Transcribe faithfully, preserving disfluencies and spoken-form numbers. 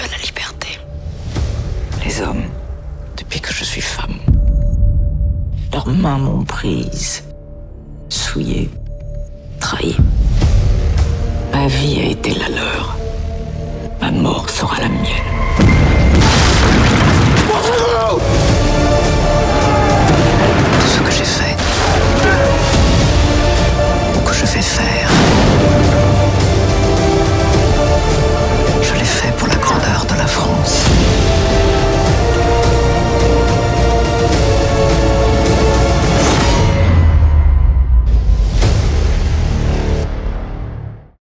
à la liberté. Les hommes, depuis que je suis femme, leurs mains m'ont prise, souillée, trahie. Ma vie a été la leur. Ma mort sera la mienne.